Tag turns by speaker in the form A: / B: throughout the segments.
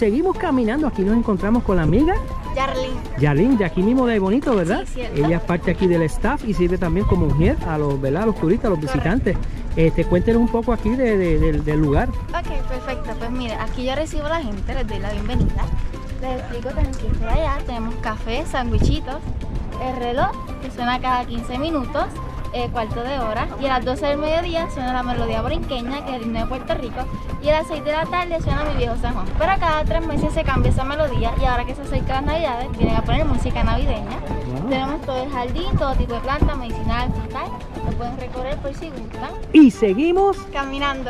A: seguimos caminando. Aquí nos encontramos con la amiga Yarlín, de aquí mismo de Bonito, ¿verdad?
B: Sí, cierto.
A: Ella es parte aquí del staff y sirve también como mujer a los, ¿verdad?, a los turistas, a los visitantes. Cuéntenos un poco aquí del lugar.
B: Ok, perfecto. Pues mire, aquí yo recibo a la gente, les doy la bienvenida. Les explico, tenemos que ir por allá, tenemos café, sandwichitos, el reloj que suena cada 15 minutos, cuarto de hora, y a las 12 del mediodía suena la melodía borinqueña, que es el himno de Puerto Rico, y a las 6 de la tarde suena Mi Viejo San Juan. Pero cada 3 meses se cambia esa melodía, y ahora que se acercan las navidades vienen a poner música navideña.
A: Wow.
B: Tenemos todo el jardín, todo tipo de plantas, medicinal, frutal, lo pueden recorrer por si gustan.
A: Y seguimos.
B: Caminando.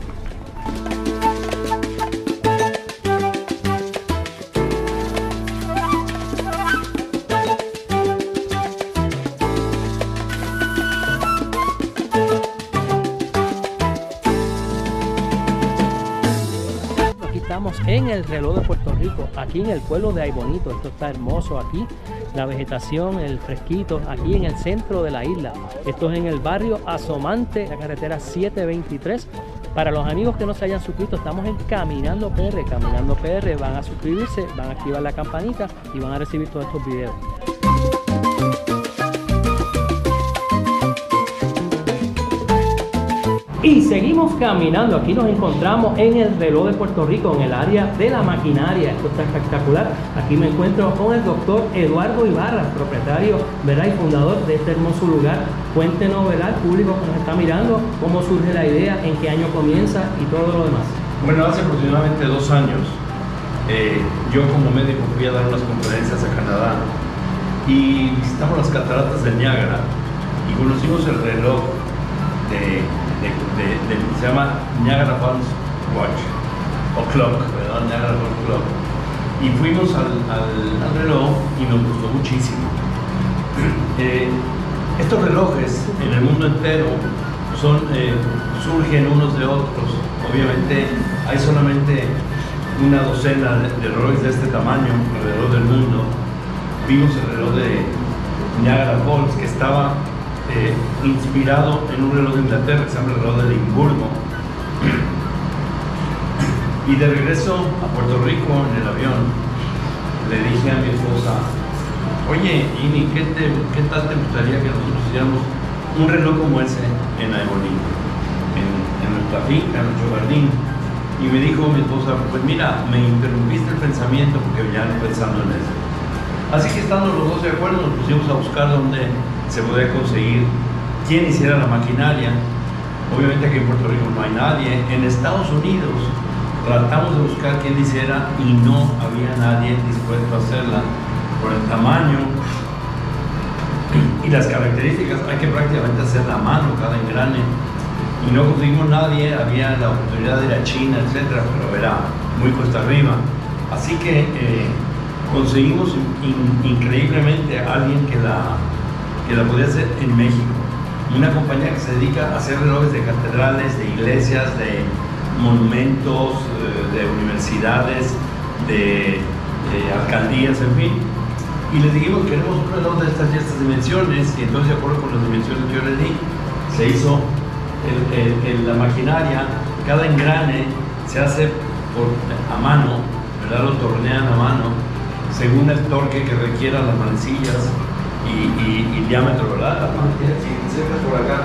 A: Estamos en el reloj de Puerto Rico, aquí en el pueblo de Aybonito. Esto está hermoso aquí, la vegetación, el fresquito, aquí en el centro de la isla. Esto es en el barrio Asomante, la carretera 723. Para los amigos que no se hayan suscrito, estamos en Caminando PR. Caminando PR, van a suscribirse, van a activar la campanita y van a recibir todos estos videos. Y seguimos caminando. Aquí nos encontramos en el reloj de Puerto Rico, en el área de la maquinaria. Esto está espectacular. Aquí me encuentro con el doctor Eduardo Ibarra, propietario, ¿verdad?, y fundador de este hermoso lugar. Cuéntenos, ¿verdad?, al público que nos está mirando, cómo surge la idea, en qué año comienza y todo lo demás.
C: Bueno, hace aproximadamente 2 años, yo como médico fui a dar unas conferencias a Canadá y visitamos las cataratas del Niágara y conocimos el reloj se llama Niagara Falls Watch o Clock, ¿verdad? Niagara Falls Clock. Y fuimos al reloj y nos gustó muchísimo. Estos relojes en el mundo entero surgen unos de otros. Obviamente hay solamente una docena de relojes de este tamaño alrededor del mundo. Vimos el reloj de Niagara Falls, que estaba inspirado en un reloj de Inglaterra que se llama el reloj de Edimburgo. Y de regreso a Puerto Rico en el avión le dije a mi esposa: oye, Ini, ¿qué tal te gustaría que nosotros hiciéramos un reloj como ese en Aybonito, en nuestra finca, en nuestro jardín? Y me dijo mi esposa: pues mira, me interrumpiste el pensamiento porque ya pensando en eso. Así que estando los dos de acuerdo, nos pusimos a buscar dónde se podía conseguir quién hiciera la maquinaria. Obviamente aquí en Puerto Rico no hay nadie. En Estados Unidos tratamos de buscar quién hiciera y no había nadie dispuesto a hacerla por el tamaño y las características. Hay que prácticamente hacerla a mano cada engrane y no conseguimos nadie. Había la oportunidad de ir a China, etcétera, pero era muy cuesta arriba. Así que conseguimos increíblemente a alguien que la podía hacer en México. Una compañía que se dedica a hacer relojes de catedrales, de iglesias, de monumentos, de universidades, de alcaldías, en fin. Y les dijimos: queremos un reloj de estas y estas dimensiones. Y entonces, de acuerdo con las dimensiones que yo les di, se hizo la maquinaria. Cada engrane se hace a mano, ¿verdad? Lo tornean a mano según el torque que requieran las manecillas y diámetro, ¿verdad? Las manecillas, si cercas por acá,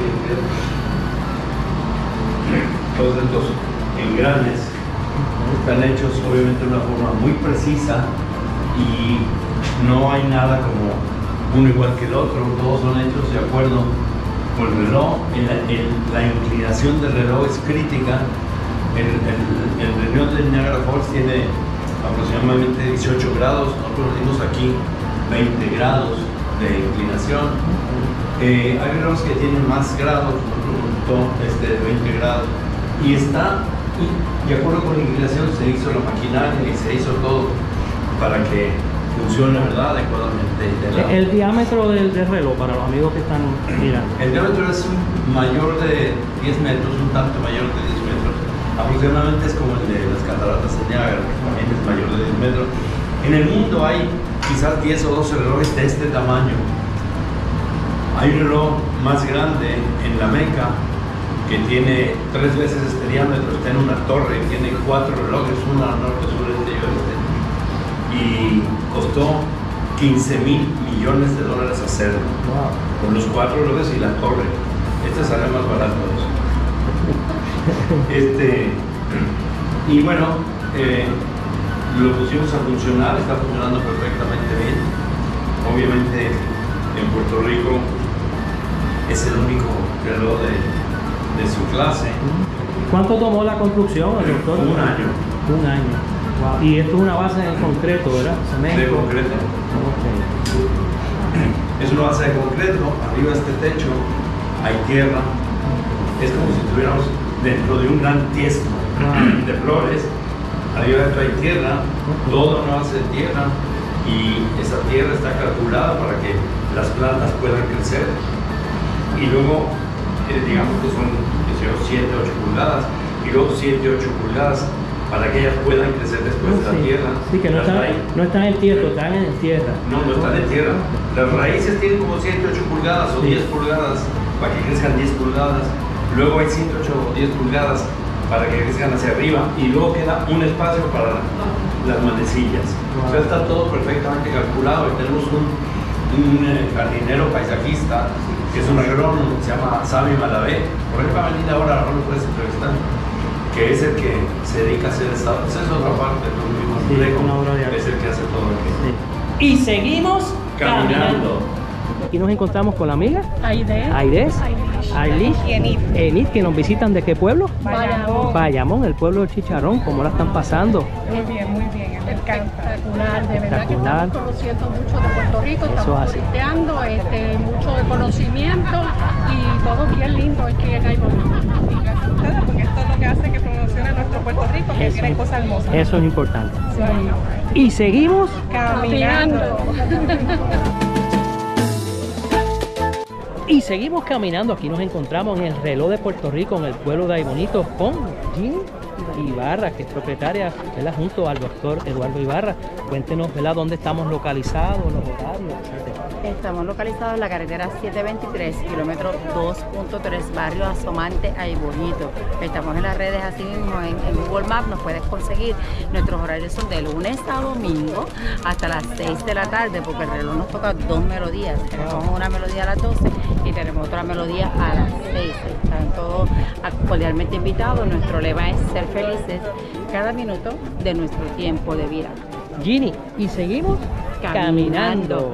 C: todos estos engranes están hechos obviamente de una forma muy precisa y no hay nada como uno igual que el otro. Todos son hechos de acuerdo con el reloj. La inclinación del reloj es crítica. El reloj de Niagara Falls tiene aproximadamente 18 grados, nosotros dimos aquí 20 grados de inclinación. Hay relojes que tienen más grados, nosotros de 20 grados. Y está, de acuerdo con la inclinación, se hizo la maquinaria y se hizo todo para que funcione, ¿verdad?, adecuadamente.
A: El diámetro del reloj, para los amigos que están mirando.
C: El diámetro es mayor de 10 metros, un tanto mayor de 10 metros. Aproximadamente es como el de las cataratas de Niágara, que también es mayor de 10 metros. En el mundo hay quizás 10 o 12 relojes de este tamaño. Hay un reloj más grande en la Meca que tiene 3 veces este diámetro, está en una torre, tiene 4 relojes, uno al norte, sur, este y oeste, y costó $15,000 millones hacerlo, con los 4 relojes y la torre. Este sale más barato. Y bueno, lo pusimos a funcionar, está funcionando perfectamente bien. Obviamente en Puerto Rico es el único reloj de su clase.
A: ¿Cuánto tomó la construcción, doctor?
C: 1 año.
A: 1 año. Wow. Y esto es una base en concreto, ¿verdad? Cemento.
C: De concreto.
A: Okay.
C: Es una base de concreto, arriba de este techo hay tierra. Es como si estuviéramos dentro de un gran tiesto de flores. Arriba de esto hay tierra, toda una base de tierra, y esa tierra está calculada para que las plantas puedan crecer. Y luego, digamos que son 7, 8 pulgadas, y luego 7, 8 pulgadas para que ellas puedan crecer después de la tierra.
A: Sí, que no están en tierra, están en tierra.
C: No están en tierra. Las raíces tienen como 7, 8 pulgadas o 10 pulgadas para que crezcan 10 pulgadas. Luego hay 7, 8 o 10 pulgadas para que crezcan hacia arriba, y luego queda un espacio para las manecillas. O sea, está todo perfectamente calculado. Y tenemos un jardinero paisajista que es un agrónomo, se llama Sami Malavé. Por él va a venir ahora, no lo puedes entrevistar, que es el que se dedica a hacer esa es otra parte, es el que hace todo aquí.
A: Sí. Y seguimos caminando. Aquí nos encontramos con la amiga Aidés, Ailis y Enid, que nos visitan. ¿De qué pueblo?
D: Bayamón.
A: Bayamón, el pueblo del chicharrón. ¿Cómo la están pasando?
D: Muy bien, espectacular. De verdad que
A: Espectacular.
D: estamos conociendo mucho de Puerto Rico,
A: Eso
D: estamos
A: así.
D: turisteando, mucho de conocimiento y todo bien lindo aquí en Aibonito. Y gracias a ustedes, porque esto es lo que hace que promocione nuestro Puerto Rico, que tiene cosas hermosas.
A: Eso es importante.
D: Sí.
A: Y seguimos
D: Caminando.
A: Y seguimos caminando. Aquí nos encontramos en el reloj de Puerto Rico, en el pueblo de Aibonito, con Ginny Ibarra, que es propietaria, ¿verdad?, junto al doctor Eduardo Ibarra. Cuéntenos, ¿verdad?, dónde estamos localizados, los horarios, etc.
E: Estamos localizados en la carretera 723, kilómetro 2.3, barrio Asomante, Aibonito. Estamos en las redes así mismo, en Google Maps nos puedes conseguir. Nuestros horarios son de lunes a domingo hasta las 6 de la tarde, porque el reloj nos toca 2 melodías. Tenemos una melodía a las 12 y tenemos otra melodía a las 6. Están todos cordialmente invitados. Nuestro lema es ser felices cada minuto de nuestro tiempo de vida.
A: Ginny, y seguimos caminando.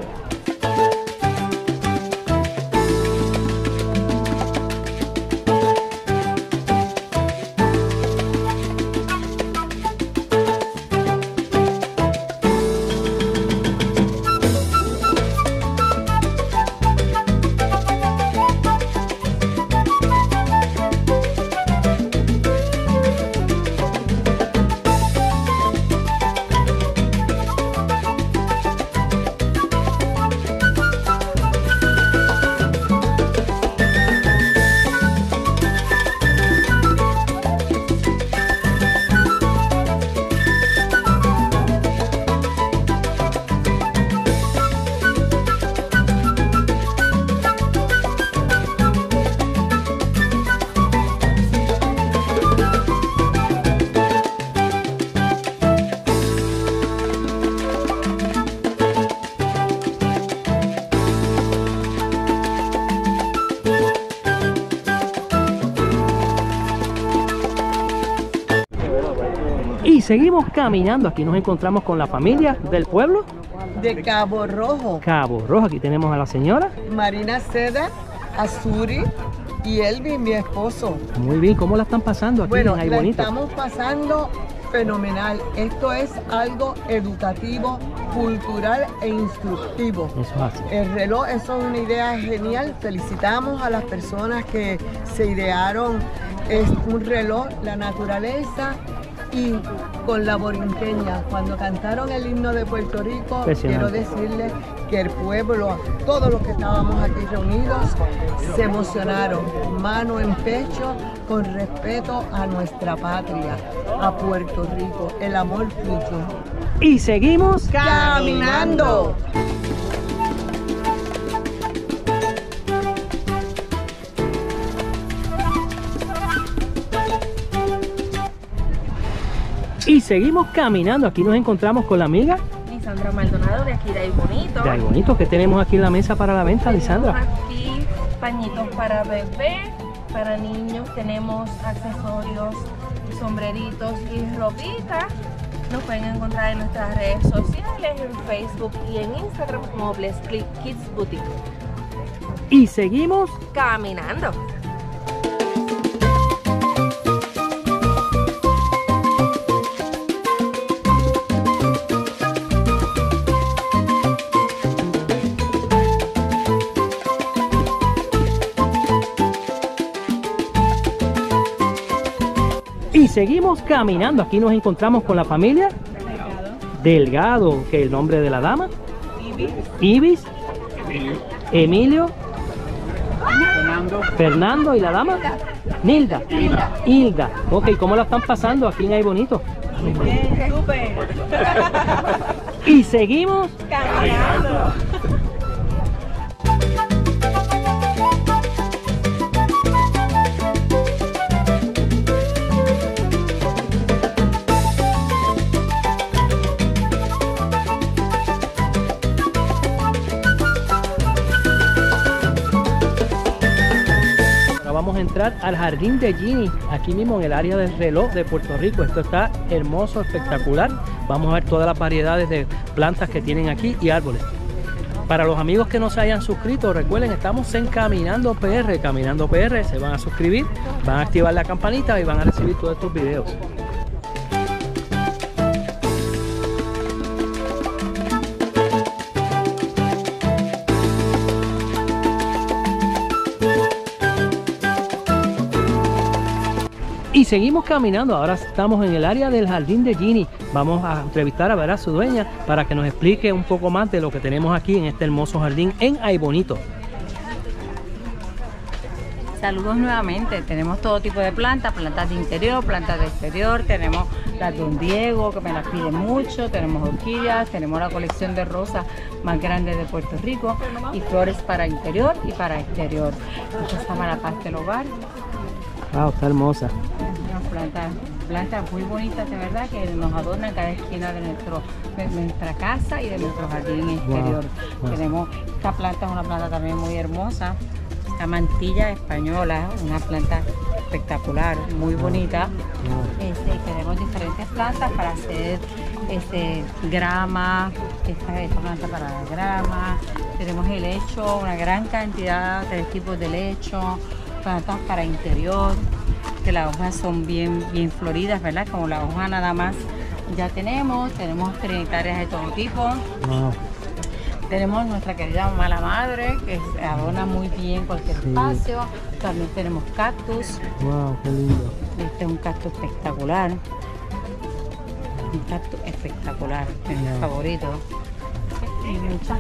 A: Y seguimos caminando. Aquí nos encontramos con la familia del pueblo
F: de Cabo Rojo.
A: Cabo Rojo. Aquí tenemos a la señora
F: Marina Seda, Azuri y Elvin, mi esposo.
A: Muy bien, ¿cómo la están pasando aquí
F: Bueno,
A: en
F: la
A: Aibonito?
F: estamos pasando fenomenal. Esto es algo educativo, cultural e instructivo.
A: Eso es así.
F: El reloj, eso es una idea genial. Felicitamos a las personas que se idearon. Es un reloj, la naturaleza y con la borinqueña. Cuando cantaron el himno de Puerto Rico, quiero decirles que el pueblo, todos los que estábamos aquí reunidos, se emocionaron, mano en pecho, con respeto a nuestra patria, a Puerto Rico. El amor fluyó.
A: Y seguimos
F: caminando.
A: seguimos caminando. Aquí nos encontramos con la amiga
G: Lisandra Maldonado, de aquí de Ay Bonito.
A: de Ay Bonito. ¿Qué tenemos aquí en la mesa para la venta, Lisandra?
G: Tenemos aquí pañitos para bebé, para niños, tenemos accesorios, sombreritos y ropita. Nos pueden encontrar en nuestras redes sociales, en Facebook y en Instagram como Bless Kids Boutique.
A: Y seguimos
G: Caminando.
A: Y seguimos caminando. Aquí nos encontramos con la familia Delgado, que es el nombre de la dama. Ibis. Emilio. Fernando y la dama. Nilda. Hilda. Ok, ¿cómo la están pasando aquí en Ay Bonito?
G: Súper.
A: Y seguimos
G: Caminando.
A: vamos a entrar al jardín de Ginny, aquí mismo en el área del reloj de Puerto Rico. Esto está hermoso, espectacular. Vamos a ver todas las variedades de plantas que tienen aquí y árboles. Para los amigos que no se hayan suscrito, recuerden, estamos en Caminando PR. Caminando PR, se van a suscribir, van a activar la campanita y van a recibir todos estos videos. Y seguimos caminando, ahora estamos en el área del jardín de Ginny. Vamos a entrevistar a su dueña para que nos explique un poco más de lo que tenemos aquí en este hermoso jardín en Ay Bonito.
E: Saludos nuevamente, tenemos todo tipo de plantas, plantas de interior, plantas de exterior, tenemos las Don Diego, que me las piden mucho, tenemos orquídeas, tenemos la colección de rosas más grande de Puerto Rico y flores para interior y para exterior. Esta se llama la paz del hogar.
A: Wow, está hermosa.
E: Plantas muy bonitas, de verdad, que nos adornan cada esquina de nuestra casa y de nuestro jardín exterior.
A: Wow.
E: Tenemos esta planta, es una planta también muy hermosa, esta mantilla española, una planta espectacular, muy bonita. Tenemos diferentes plantas para hacer grama, esta planta para la grama. Tenemos helecho, una gran cantidad de tipos de helecho, plantas para interior, que las hojas son bien floridas, ¿verdad? Como la hoja nada más ya tenemos trinitarias de todo tipo. Wow. Tenemos nuestra querida mala madre, que adorna muy bien cualquier espacio. También tenemos cactus.
A: Wow, qué lindo.
E: Este es un cactus espectacular. Un cactus espectacular, es mi favorito. Y muchas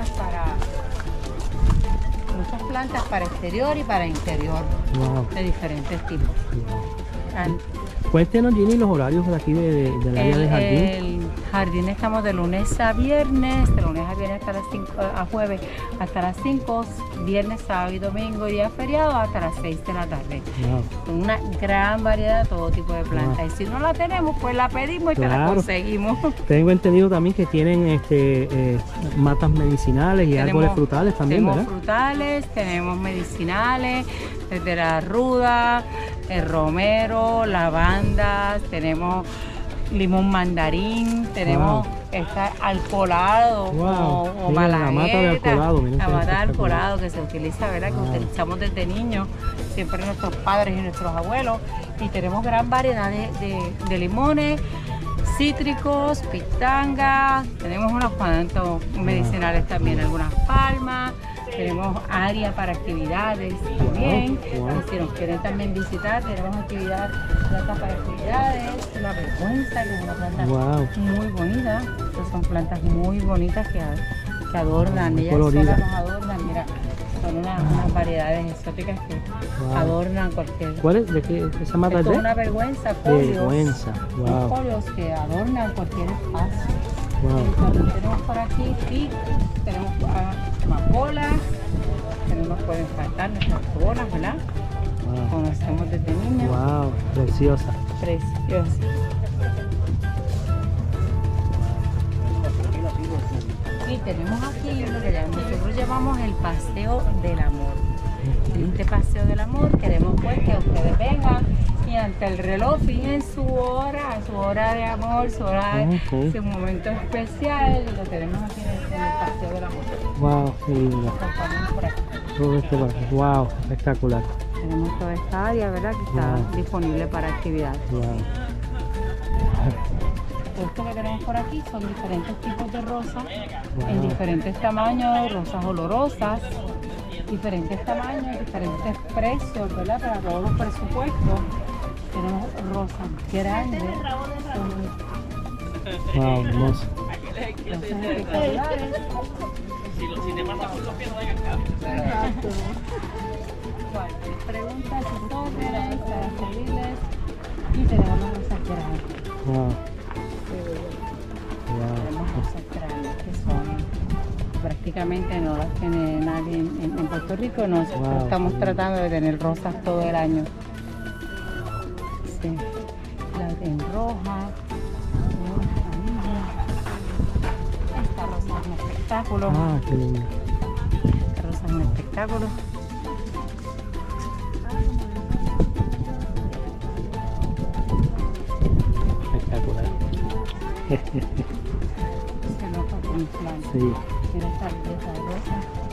E: plantas para exterior y para interior, de diferentes tipos.
A: Cuéntenos, Ginny, los horarios de aquí del área del jardín.
E: El jardín estamos de lunes a viernes, hasta las 5, a jueves hasta las 5, viernes, sábado y domingo y día feriado hasta las 6 de la tarde. Con una gran variedad de todo tipo de plantas. Y si no la tenemos, pues la pedimos y te la conseguimos.
A: Tengo entendido también que tienen matas medicinales y árboles frutales también, ¿verdad?
E: Tenemos frutales, tenemos medicinales, desde la ruda, el romero, lavanda, tenemos limón mandarín, tenemos alcoholado o malagueta,
A: la mata de alcoholado,
E: la mata de alcoholado que se utiliza, ¿verdad? Que utilizamos desde niños, siempre nuestros padres y nuestros abuelos, y tenemos gran variedad de limones, cítricos, pitangas, tenemos unos cuantos medicinales también, algunas palmas. Tenemos área para actividades también. Si nos quieren también visitar, tenemos plantas para actividades. La vergüenza, que es una planta muy bonita. Estas son plantas muy bonitas que adornan. Ellas solas nos adornan. Mira, son unas variedades exóticas que adornan cualquier.
A: ¿Cuál es? ¿De qué se llama?
E: Esto es una vergüenza, folios.
A: Wow.
E: Folios que adornan cualquier espacio. Tenemos por aquí tenemos amapolas, pueden faltar nuestras coronas, ¿verdad? Conocemos desde niños.
A: Wow, preciosa.
E: Preciosa. tenemos aquí lo que nosotros llamamos el paseo del amor. Este paseo del amor queremos pues que ustedes vengan y ante el reloj fijen su hora de amor, su momento especial, y lo tenemos aquí en el paseo del amor.
A: Wow, qué lindo.
E: Por aquí.
A: Todo este barrio. Wow, espectacular.
E: Tenemos toda esta área, ¿verdad? Que está disponible para actividades.
A: Wow.
E: Esto que tenemos por aquí son diferentes tipos de rosas, en diferentes tamaños, rosas olorosas, diferentes tamaños, diferentes precios, ¿verdad? Para todos los presupuestos. Tenemos rosas grandes,
A: Wow, hermoso.
E: rosas espectaculares. Cualquier pregunta, tutoriales, para servirles. Y tenemos las rosas grandes.
A: Wow.
E: Tenemos rosas grandes que son prácticamente no las tiene nadie en Puerto Rico. Nosotros estamos tratando de tener rosas todo el año. Sí. Las en roja, amarilla. Esta rosa es un espectáculo.
A: Ah, qué lindo.
E: Esta rosa es un espectáculo.
A: Espectacular.
E: Se nota con planta.
A: Sí.
E: Mira esta belleza de rosa.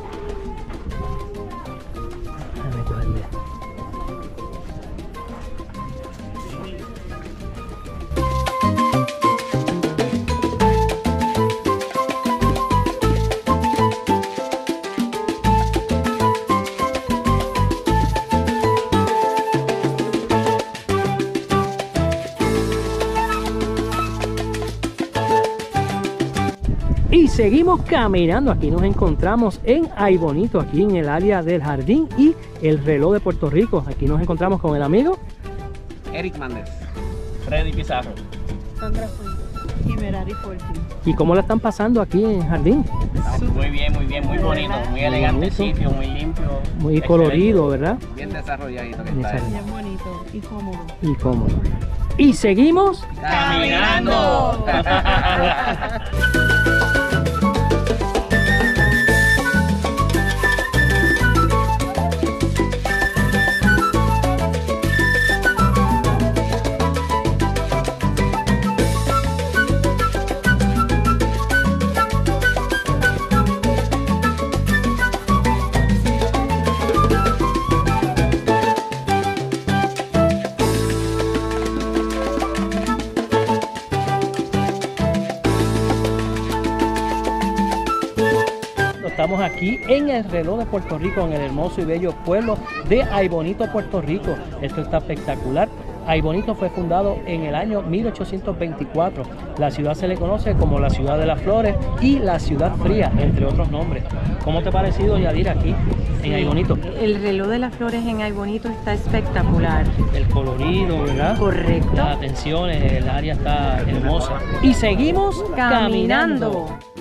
A: Déjame cogerle. Y seguimos caminando. Aquí nos encontramos en Ay Bonito, aquí en el área del jardín y el reloj de Puerto Rico. Aquí nos encontramos con el amigo
H: Eric Méndez, Freddy Pizarro,
D: Sandra Fuentes y Merari Fortin.
A: ¿Y cómo la están pasando aquí en el jardín?
H: muy bien, muy bonito, muy elegante el sitio, muy limpio,
A: Muy
H: excelente,
A: colorido, ¿verdad?
H: bien desarrolladito que
A: Bien
H: está.
A: desarrollado.
D: Bien bonito y cómodo.
A: Y cómodo. Y seguimos.
H: ¡Caminando!
A: Estamos aquí en el reloj de Puerto Rico, en el hermoso y bello pueblo de Ay Bonito, Puerto Rico. Esto está espectacular. Ay Bonito fue fundado en el año 1824. La ciudad se le conoce como la ciudad de las flores y la ciudad fría, entre otros nombres. ¿Cómo te ha parecido, Yadira, aquí en Ay Bonito?
E: El reloj de las flores en Ay Bonito está espectacular.
A: El colorido, ¿verdad?
E: Correcto.
A: Las atenciones, el área está hermosa. Y seguimos caminando.